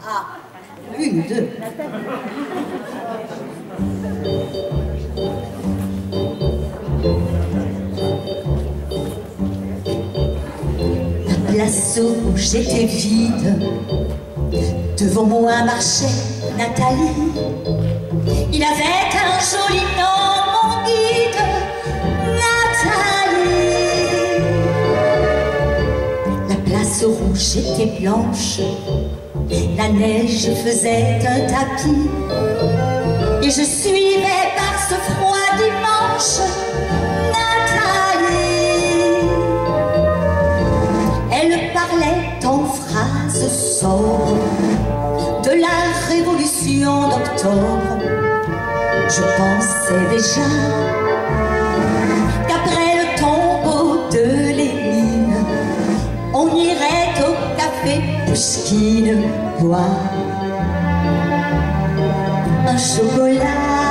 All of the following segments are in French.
Ah, une ou deux. La place où j'étais vide, devant moi marchait Nathalie. Il avait un joli nom, mon guide, Nathalie. La place rouge était blanche, la neige faisait un tapis, et je suivais par ce froid dimanche Nathalie. Elle parlait en phrases sobres de la révolution d'octobre. Je pensais déjà qu'après le tombeau de Lénine, on irait au café Pouchkine boire un chocolat.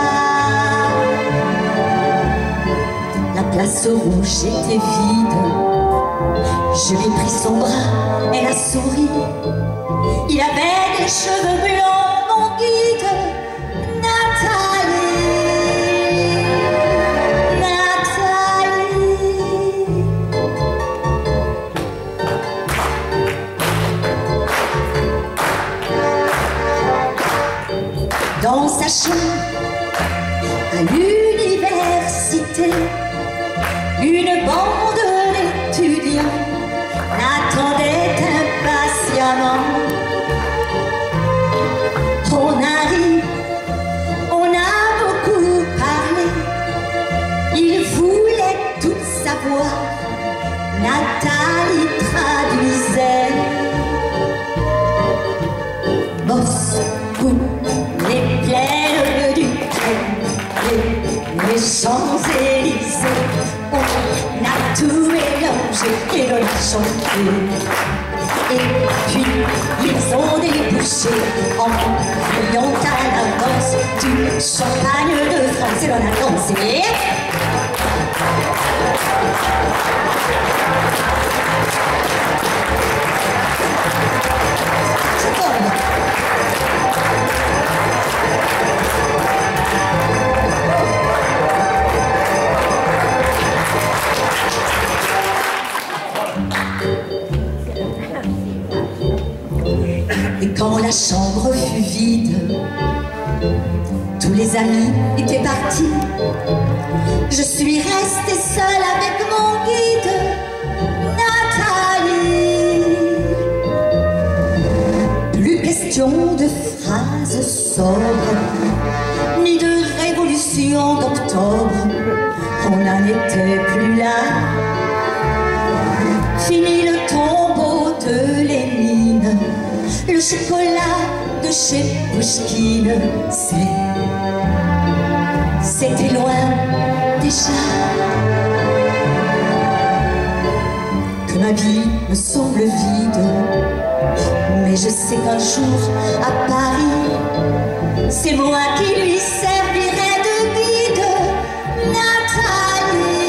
La place rouge était vide. Je lui ai pris son bras, elle a souri. Il avait des cheveux blancs, mon guide, Nathalie. Dans sa chambre, à l'université, une bande d'étudiants l'attendait impatiemment. On arrive, on a beaucoup parlé, il voulait tout savoir, Nathalie traduisait. Moscou, les plaines du Kremlin, les Champs-Élysées, on a tout mélangé et l'on a chanté. Et puis ils ont débouché en criant à l'avance du champagne de France et l'on a dansé. Et quand la chambre fut vide, tous les amis étaient partis. Je suis restée seule avec mon guide, Nathalie. Plus question de phrases sobres, ni de révolution d'octobre. On n'en était plus là. Fini le tombeau de Lénine, le chocolat de chez Pouchkine, c'était loin déjà. Que ma vie me semble vide, mais je sais qu'un jour à Paris, c'est moi qui lui servirai de guide, Nathalie.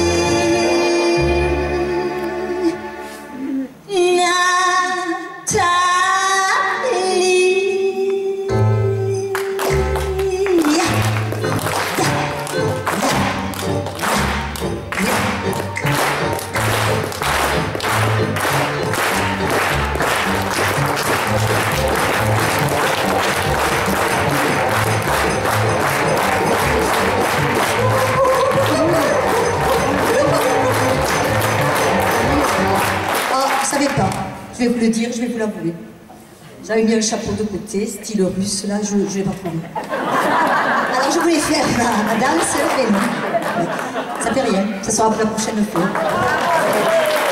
Je vais vous le dire, je vais vous l'avouer. J'avais mis un chapeau de côté, style russe, là, je ne l'ai pas trouvé. Alors je voulais faire ma danse, mais non. Ça fait rien, ça sera pour la prochaine fois.